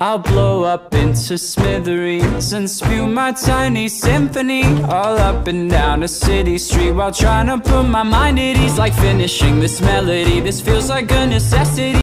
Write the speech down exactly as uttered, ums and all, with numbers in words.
I'll blow up into smithereens and spew my tiny symphony all up and down a city street while trying to put my mind at ease. Like finishing this melody, this feels like a necessity.